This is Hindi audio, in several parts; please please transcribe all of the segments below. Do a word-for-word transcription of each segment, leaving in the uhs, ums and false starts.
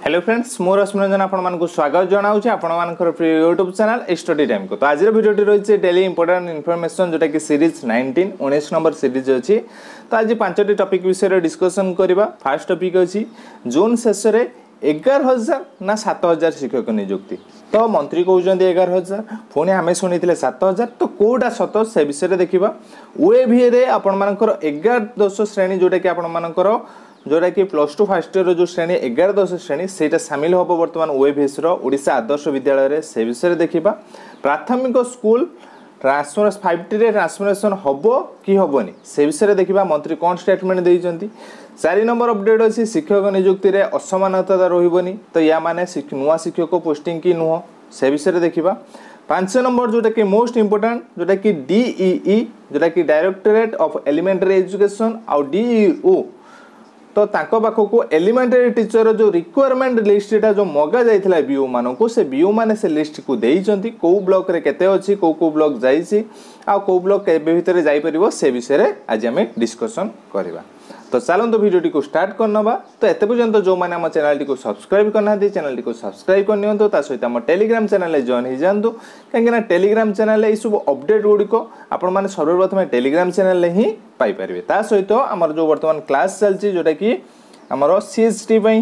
हेलो फ्रेंड्स मोर रश्मिरंजन आपको स्वागत जनाऊँ आपर प्रिय यूट्यूब चैनल स्टडी टाइम को। तो आज भिडियो रही डेली इंपोर्टेंट इनफॉरमेशन जोटा कि सीरीज नाइंटीन उन्नीस नंबर सीरीज अच्छी। तो आज पांचटी टॉपिक विषय डिस्कशन करवा। फास्ट टॉपिक अच्छी जून शेष में एगार हजार ना सात हजार शिक्षक नियुक्ति। तो मंत्री कहते एगार हजार पुणी आम शुणी सात हजार तो कौटा सत से विषय देखा। ओएवी आपण मानकर एगार दश श्रेणी जोटा कि आपण मानकर जोटा कि प्लस टू फास्ट इयर जो श्रेणी एगार दश श्रेणी से सामिल हम बर्तमान ओएवीएस ओडिशा आदर्श विद्यालय से विषय देखा। प्राथमिक स्कूल ट्रांसफर फाइव टी ट्रांसफॉर्मेशन हम कि हेनी से विषय देखा। मंत्री कौन स्टेटमेंट देते। चार नंबर अपडेट अच्छी शिक्षक नियुक्ति में असमानता रही तो या माने नुआ शिक्षक पोस्टिंग कि नुह से विषय देखा। पांच नंबर जोटा कि मोस्ट इंपोर्टेंट जोटा कि डीईई जोटा कि डायरेक्टोरेट ऑफ एलिमेंटरी एजुकेशन आउ डीईओ तो ताको पाखो को एलिमेंटरी टीचर जो रिक्वायरमेंट लिस्ट जो मगा जाइथिला बीओ मानन को से बीओ माने से लिस्ट को देइचंती को ब्लॉक रे केते अछि को को ब्लॉक जाइछि आ को ब्लॉक केबे भितरे जाई परिबो से विषय रे आज हम डिस्कशन करबा। तो चलंतो वीडियो को स्टार्ट करनबा। तो एते पर्यंत जो माने हम चैनल को सब्सक्राइब करना दी चैनल को सब्सक्राइब कर नियंतो ता सहित हम टेलीग्राम चैनल जॉइन हो जांतु कहीं टेलीग्राम चैनल ये सब अपडेट गुड़ी को आपण माने सर्वप्रथम टेलीग्राम चैनल ही पाई परिबे। ता सहित हमर जो वर्तमान क्लास चलची जोटा कि हमर सीएसटी पई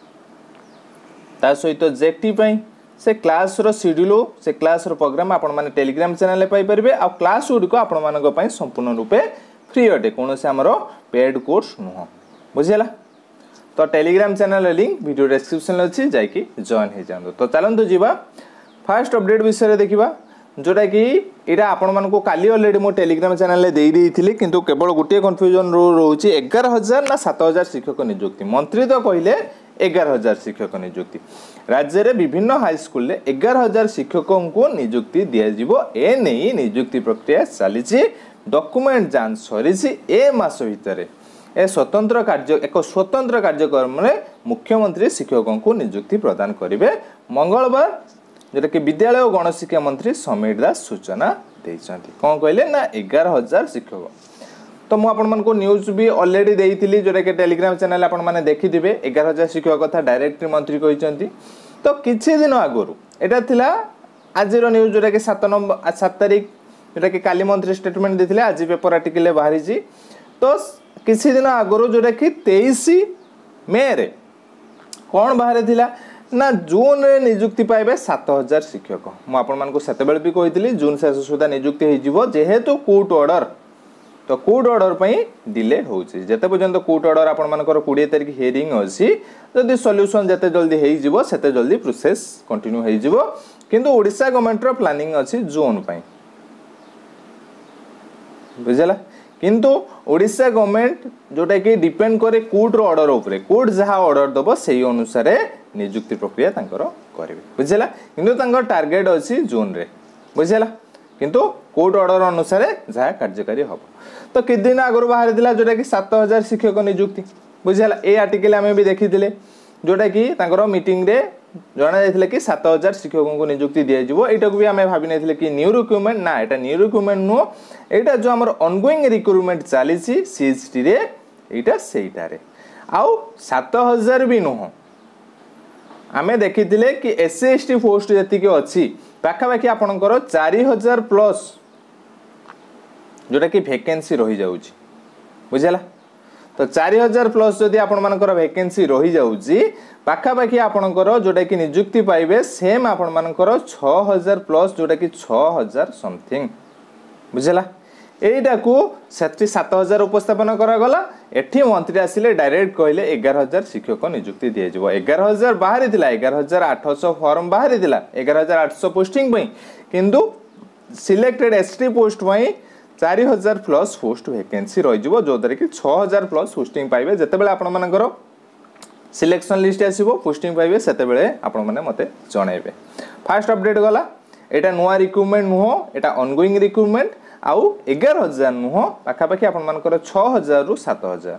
ता सहित जेटी पई से क्लास रो शेड्यूल से क्लास रो प्रोग्राम आपण माने टेलीग्राम चैनल पाई परिबे। आ क्लास गुड़ी को आपण मानक पई संपूर्ण रूपे फ्री अटे कौन से आमर पेड कोर्स नुह बुझीगला। तो Telegram channel link video description अच्छी जाकि जॉइन हो जाए। तो चलतु जीवा फास्ट अपडेट विषय देखा जोटा कि यहाँ आपण मानक काली अलरेडी मो टेलीग्राम चैनल दे देइथिली किंतु केवल गोटे कन्फ्यूजन रोचे एगार हजार ना सात हजार शिक्षक नियुक्ति। मंत्री तो कहले एगार हजार शिक्षक नियुक्ति। राज्य में विभिन्न हाईस्कल में एगार हजार शिक्षकों को नियुक्ति दिज्व ए नहीं नियुक्ति प्रक्रिया चली डॉक्यूमेंट जांच सरी ए मास भितर ए स्वतंत्र कार्य एक स्वतंत्र कार्यक्रम में मुख्यमंत्री शिक्षकों को नियुक्ति प्रदान करेंगे मंगलवार जोटा कि विद्यालय और गणशिक्षा मंत्री समीर दास सूचना देइछंती। कौन कहले ना एगार हजार शिक्षक। तो मुझे न्यूज भी अलरेडी देइथिली जोटा कि टेलीग्राम चैनल आपण माने देखिथिबे एगार हजार शिक्षक कथा डायरेक्टली मंत्री कहिसंती। तो किछि दिन आगरु एटा थिला आजिरो न्यूज जोटा कि सात नंबर सात तारीख जोटा कि काली मंत्री स्टेटमेंट देते आज पेपर आर्टिकल बाहरी। तो किसी दिन आगु जोटा कि तेईस मे रे कौन बाहरी थिला ना जून रे नियुक्ति पाइबे सात हजार शिक्षक। मुझे भी कही जून शेष सुधा नियुक्ति हो जेहेतु कोर्ट ऑर्डर तो कोर्ट ऑर्डर पर डिले होते पर्यंत कोर्ट ऑर्डर आपर कोड़े तारीख हियरिंग अच्छी जदि सॉल्यूशन जिते जल्दी होते जल्दी प्रोसेस कंटिन्यू हो किंतु ओडिशा गवर्नमेंट रो प्लानिंग अच्छी जून पाई बुझला। किंतु ओडिशा गवर्नमेंट जोटा कि डिपेंड करे कोर्ट रो ऑर्डर उपरे कोर्ट जहाँ ऑर्डर दबो सेही अनुसार नियुक्ति प्रक्रिया तांकर करेबे बुझला। किंतु तांकर टार्गेट अछि जून रे बुझला किंतु कोर्ट ऑर्डर अनुसार जहाँ कार्यकारी हबो। तो कि दिन आगु बाहर दिला जोटा कि सात हजार शिक्षक नियुक्ति बुझला। ए आर्टिकल आमे भी देखिथिले जोटा कि तांकर मीटिंग रे जना जाइथिले कि सात हजार शिक्षकों को नियुक्ति दिया जिवो। एटा को भी आमे भाबी नथिले कि न्यू रिक्रुटमेंट ना एटा न्यू रिक्रुटमेंट नो एटा जो हमर ऑनगोइंग रिक्रुटमेंट चली सीएसटी रे एटा सेटा रे आउ सात हजार भी नो आमे देखिथिले कि एससी एसटी पोस्ट जति के अछि पाखा बाकी आपनकर चार हजार प्लस जोटा कि वैकेंसी रही जाउची बुझला। तो चार हजार प्लस जदि आपण मानकर वैकेंसी रही जाउची पाखापाखि आपणकर जोटा कि नियुक्ति पाइबे सेम आपण मानकर छह हजार प्लस जोटा कि छह हजार समथिंग बुझला। एटा को सेठी सात हजार उपस्थापन करागला एठी मंत्री आसिले डायरेक्ट कहले एगार हजार शिक्षक नियुक्ति दिया जिवो। एगार हजार बाहरी थिला एगार हजार आठ सौ फॉर्म बाहरी थिला एगार हजार आठ सौ पोस्टिंग पई किंतु सिलेक्टेड एसटी पोस्ट पई चार हजार प्लस पोस्ट वैकेंसी रही जिवो जो दरे कि छह हजार प्लस पोस्टिंग पाइबे जेतेबेले आपण मानकर सिलेक्शन लिस्ट आसीबो पोस्टिंग पाइबे सेतेबेले आपण माने मते जणाइबे। फास्ट अपडेट गला एटा नुआ रिक्रुटमेंट नुह एटा ऑनगोइंग रिक्रुटमेंट आउ एगार हजार नुह पाखापाखि आपण मानकर छह हजार रु सात हजार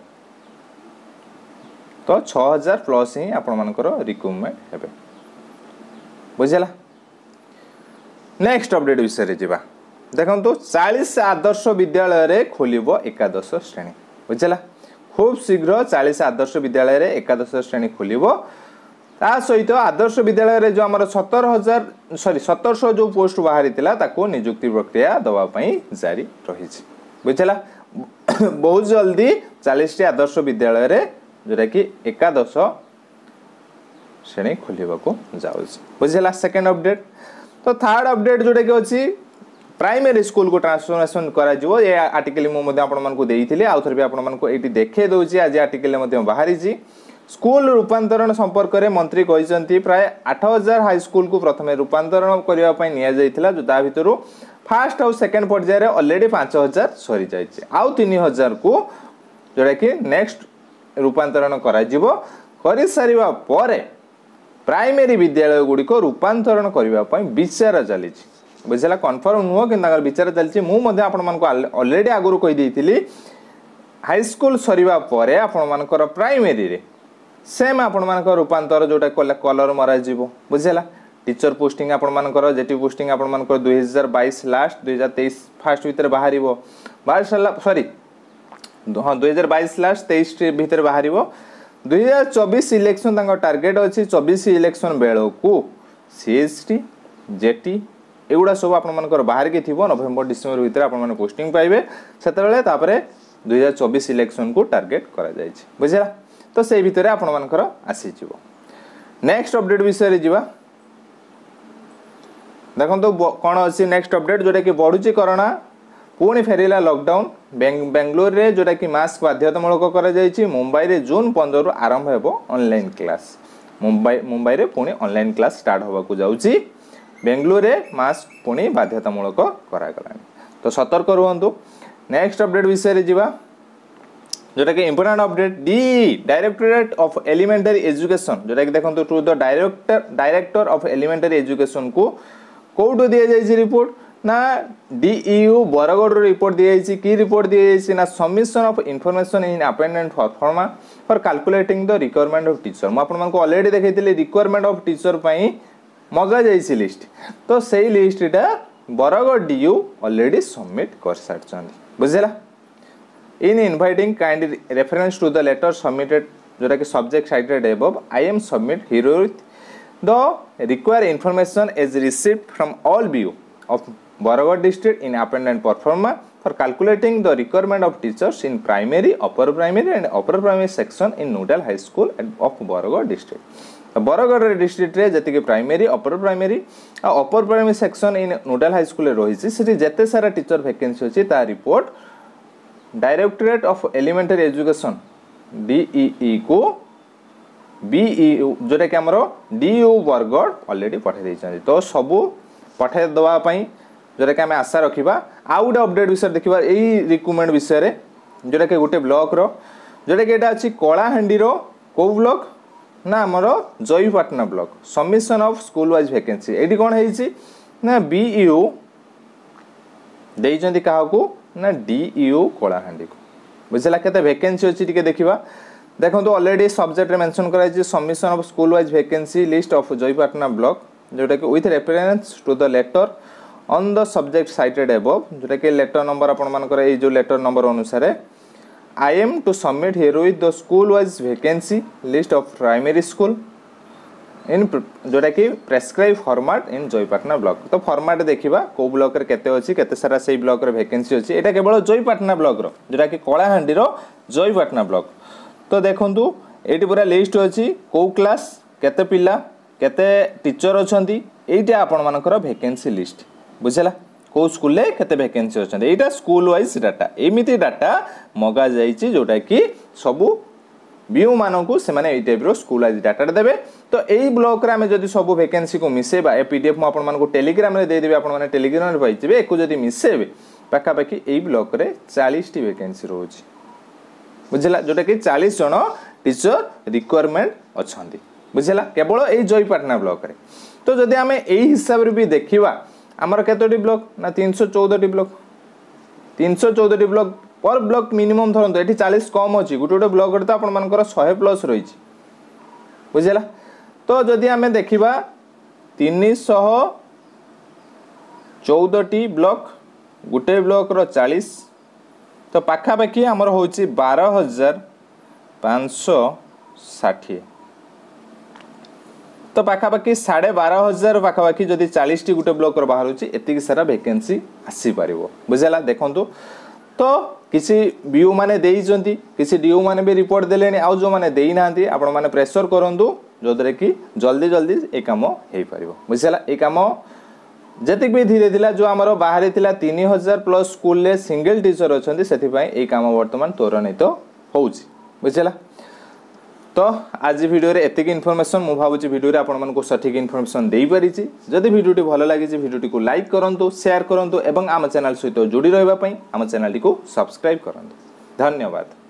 तो छह हजार प्लस ही आपण मानकर रिक्रुटमेंट हेबे बुझला। नेक्स्ट अपडेट विषय रे जिबा देखो तो चालीस आदर्श विद्यालय रे खोलिबो एकादश श्रेणी बुझला। खूब शीघ्र चालीस आदर्श विद्यालय रे एकादश श्रेणी खोलिबो ता सहित आदर्श विद्यालय रे जो आमर सतर हजार सॉरी सतरश जो पोस्ट बाहरी थिला ताको नियुक्ति प्रक्रिया दवा पई जारी रही बुझला बहुत जल्दी चालीस टी आदर्श विद्यालय रे जोटा कि एकादश श्रेणी खोलिबा को जाउछ बुझला सेकंड अपडेट। तो थर्ड अपडेट जोटा कि अछि प्राइमरी स्कूल को ट्रांसफॉर्मेशन करा जिवो ए आर्टिकल मो मध्ये आपण मन को देइथिले आ थर भी आपण मन को एटी देखे दउची आज आर्टिकल मध्ये बाहरी जी स्कूल रूपांतरण संपर्क में मंत्री कहिसंती प्राय आठ हजार हाई स्कूल को प्रथमे रूपांतरण करबा पई निया जाइथिला जो ता भितरु फर्स्ट और सेकंड पर्याय रे ऑलरेडी पाँच हजार सरी जाइछि आउ तीन हजार को जोटा कि नेक्स्ट रूपांतरण करा जिवो करि सारिबा परे प्राइमरी विद्यालय गुडी को रूपांतरण करबा पई विचार चलिछि बुझला कन्फर्म नुह कि तागर विचार चलिछि मु मध्ये आपण मन को ऑलरेडी आगुरु कहि देइथिली हाई स्कूल सरीबा परे आपण मानकर प्राइमरी रे सेम आपण मानकर रूपांतर जोटा कलर मरा जिवो बुझला टीचर पोस्टिंग आपण मानकर जेटी पोस्टिंग आपण मानकर दो हज़ार बाईस लास्ट दो हज़ार तेईस फास्ट भीतर बाहरिबो बाहर सला सॉरी हां दो हज़ार बाईस लास्ट तेईस भीतर बाहरिबो दो हज़ार चौबीस इलेक्शन तांका टार्गेट अछि चौबीस इलेक्शन बेलो को सीएसटी जेटी एगुडा सब आपण मानकर बाहर के थिबो नवंबर डिसेंबर भीतर आपण माने पोस्टिंग पाइबे सेतबेले तापरे दो हज़ार चौबीस इलेक्शन को टार्गेट करा जायछि बुझला तो से भितर आपण मानकर आसी जिवो। नेक्स्ट अपडेट विषय रे जिवा देखो तो कौन अच्छी नेक्स्ट अपडेट जोटा कि बढ़ुची कोरोना पुणी फेरिला लॉकडाउन बेंगलोर रे जोटा कि मास्क बाध्यतामूलक करा जायछि मुंबई रे जून पंद्रह रु आरंभ हेबो ऑनलाइन क्लास मुंबई मुंबई रे पुणी ऑनलाइन क्लास स्टार्ट होबा को जाउछि बेंगलोर रे मास्क पुणी बाध्यतामूलक करा गलानी तो सतर्क रहंतु। नेक्स्ट अपडेट विषय रे जिवा जोटा कि important update the directorate of elementary education जोटा कि देखंतु to the director director of elementary education को कोड दिया जायछि रिपोर्ट ना डीईयू बरगढ़ रिपोर्ट दिया जायछि की रिपोर्ट दिया जायछि ना submission of information in appendant forma for calculating the requirement of teacher म आपन मन को ऑलरेडी देखैतिले रिक्वायरमेंट ऑफ टीचर पई मगा जायछि लिस्ट तो सेही लिस्टटा बरगढ़ डीयू ऑलरेडी सबमिट कर सारछन बुझला in inviting kind reference to the letter submitted जोटा कि subject cited above I am submit here with the required information is received from all B U of Baragarh district in appendant performa for calculating the requirement of teachers in primary upper primary and upper primary section in Nodal high school of Baragarh district Baragarh district रे जति के primary upper primary uh upper primary section in Nodal high school रे रही छि सेठी जते सारा टीचर वैकेंसी अछि ता report directorate of elementary education DEE को बीईयू जोटा कि हमरो डीयू बरगढ़ ऑलरेडी पठे दैछन तो सबु पठे दवा पई जोटा कि हम आशा रखिबा आउ गोटे अपडेट विषय देखिबा एई रिक्रूटमेंट विषय रे जोटा कि गोटे ब्लॉक रो जोटा कि एटा अछि कोलाहांडी रो को ब्लॉक ना हमरो जयपाटना block submission of school wise vacancy एडी कोन हेछि ना बीईयू देइछन्ती काहा को ना डीईयू कोलाहांडी को बुझला केते वैकेंसी अछि टिके देखिबा देखो तो ऑलरेडी सब्जेक्ट रे मेंशन करा जे submission of school wise vacancy list of जयपाटना ब्लॉक जोटा कि with reference to the letter on the subject cited above जोटा कि लेटर नंबर आपण मानकर ए जो लेटर नंबर अनुसार I am to submit herewith the school wise vacancy list of primary school in जोटा कि प्रेस्क्राइब फॉर्मेट इन जयपाटना ब्लॉक तो फॉर्मेट देखिबा को ब्लॉक रे केते अछि केते सारा सेही ब्लॉक रे वैकेंसी अछि एटा केवल जयपाटना ब्लॉक रो जोटा कि कोलाहांडी रो जयपाटना ब्लॉक तो देखंतु एटी पूरा लिस्ट अछि को क्लास केते पिला केते टीचर अछंती एटा आपण मानकर वैकेंसी लिस्ट बुझला को स्कूल ले केते वैकेंसी अछंती एटा स्कूल वाइज डाटा एमिति डाटा मगा जाईची जोटा कि सबु बीयू मानकू से माने ए टाइप रो स्कूल वाइज डाटा देबे तो एई ब्लॉक रे हमें जदी सब वैकेंसी को मिसेबा ए पीडीएफ म आपण मानकू टेलीग्राम रे दे देबे आपण माने टेलीग्राम रे पाइथिबे एको जदी मिसेबे पाखा पाखी एई ब्लॉक रे चालीस टी वैकेंसी रोची बुझला जोटा कि चालीस जन टीचर रिक्वायरमेंट अछंती बुझला केवल एई जयपाटना ब्लॉक रे तो जदी हमें एई हिसाब रे भी देखिबा हमर केतोटी ब्लॉक ना तीन सौ चौदह टी ब्लॉक तीन सौ चौदह टी ब्लॉक पर ब्लॉक मिनिमम धरंतो एठी चालीस कम अछि गुटे गुटे ब्लॉक रे त आपण मानकर सौ प्लस रहिछि बुझला तो जदी हमें देखिबा तीन सौ चौदह टी ब्लॉक गुटे ब्लॉक रो चालीस तो पाखा पाखी हमर होछि बारह हज़ार पाँच सौ साठ तो पाखापाखि साढ़े बारह हजार पाखापाखि जदि चालीस टी गोटे ब्लॉक बाहर एतिक सारा वैकेंसी आसीपर बुझेगा देखो तो किसी बीओ मैंने देइचंती किसी डीओ मैंने भी रिपोर्ट देले आउ जो मैंने देई नांती आपण माने प्रेशर करंतु जोदरे कि जल्दी जल्दी ए काम हेई परिबो बुझिला ए काम जतिक भी धीरे थिला जो हमरो बाहर थिला तीन हजार प्लस स्कूल ले सिंगल टीचर अछंती सेथि पई ए काम वर्तमान त्वरित होउची बुझिला तो आज वीडियो रे एतिक इन्फॉर्मेशन मु भाबुची वीडियो रे आपण मानको सठिक इन्फॉर्मेशन देई परिची जदि वीडियोटी भलो लागि जे वीडियोटी को लाइक करंतु शेयर करंतु एवं आम चैनल सहित जोड़ी रहबा पई आम चैनल को सब्सक्राइब करंतु धन्यवाद।